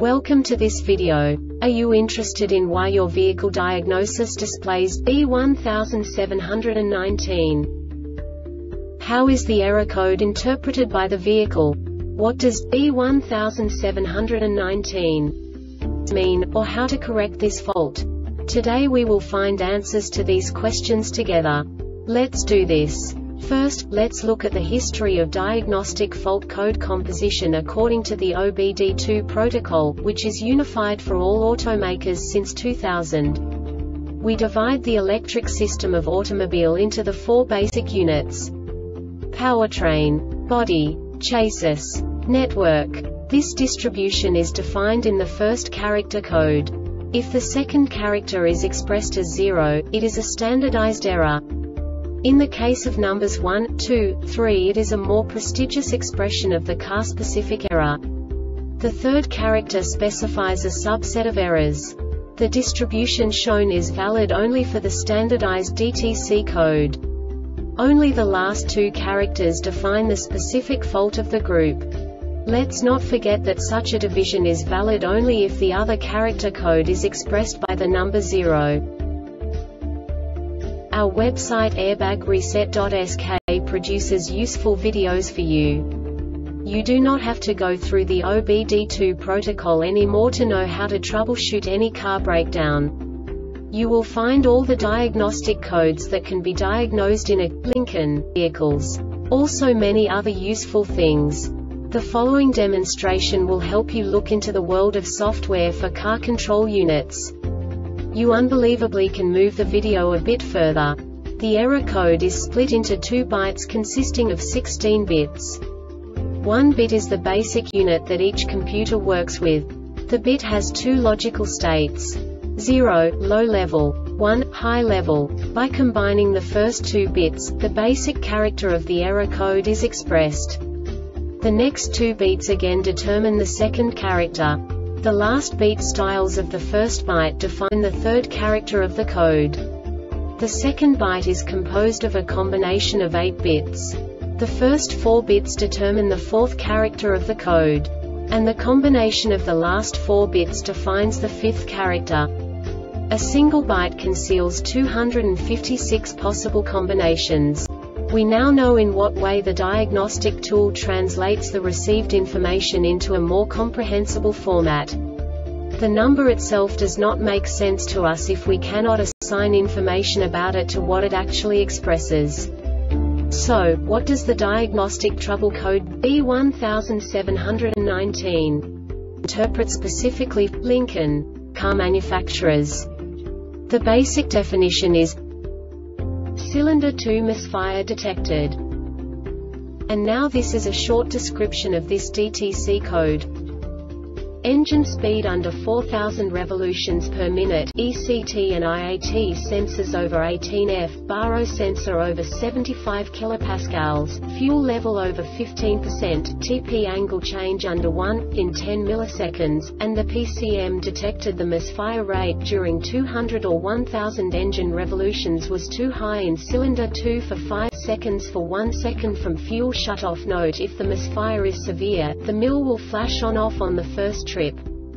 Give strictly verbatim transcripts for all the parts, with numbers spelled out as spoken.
Welcome to this video. Are you interested in why your vehicle diagnosis displays B one seven one nine? How is the error code interpreted by the vehicle? What does B one seven one nine mean, or how to correct this fault? Today we will find answers to these questions together. Let's do this. First, let's look at the history of diagnostic fault code composition according to the O B D two protocol, which is unified for all automakers since two thousand. We divide the electric system of automobile into the four basic units: powertrain, body, chassis, network. This distribution is defined in the first character code. If the second character is expressed as zero, it is a standardized error. In the case of numbers one, two, three, it is a more prestigious expression of the car-specific error. The third character specifies a subset of errors. The distribution shown is valid only for the standardized D T C code. Only the last two characters define the specific fault of the group. Let's not forget that such a division is valid only if the other character code is expressed by the number zero. Our website airbag reset dot S K produces useful videos for you. You do not have to go through the O B D two protocol anymore to know how to troubleshoot any car breakdown. You will find all the diagnostic codes that can be diagnosed in a Lincoln vehicles. Also many other useful things. The following demonstration will help you look into the world of software for car control units. You unbelievably can move the video a bit further. The error code is split into two bytes consisting of sixteen bits. One bit is the basic unit that each computer works with. The bit has two logical states: zero, low level, one, high level. By combining the first two bits, the basic character of the error code is expressed. The next two beats again determine the second character. The last beat styles of the first byte define the third character of the code. The second byte is composed of a combination of eight bits. The first four bits determine the fourth character of the code. And the combination of the last four bits defines the fifth character. A single byte conceals two hundred fifty-six possible combinations. We now know in what way the diagnostic tool translates the received information into a more comprehensible format. The number itself does not make sense to us if we cannot assign information about it to what it actually expresses. So, what does the diagnostic trouble code B one seven one nine interpret specifically for Lincoln car manufacturers? The basic definition is cylinder two misfire detected. And now this is a short description of this D T C code. Engine speed under four thousand revolutions per minute, E C T and I A T sensors over eighteen F, baro sensor over seventy-five kilopascals, fuel level over fifteen percent, T P angle change under one, in ten milliseconds, and the P C M detected the misfire rate during two hundred or one thousand engine revolutions was too high in cylinder two for five seconds for one second from fuel shutoff. Note: if the misfire is severe, the mill will flash on off on the first trip.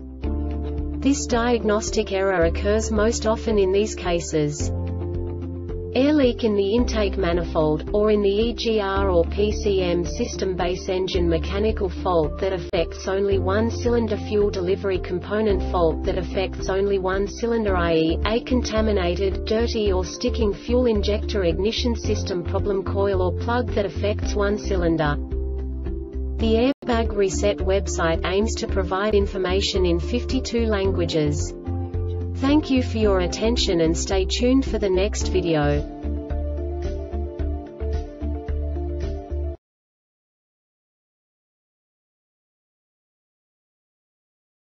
This diagnostic error occurs most often in these cases: air leak in the intake manifold, or in the E G R or P C M system, base engine mechanical fault that affects only one cylinder, fuel delivery component fault that affects only one cylinder, that is, a contaminated, dirty or sticking fuel injector ignition system problem, coil or plug that affects one cylinder. The Airbag Reset website aims to provide information in fifty-two languages. Thank you for your attention and stay tuned for the next video.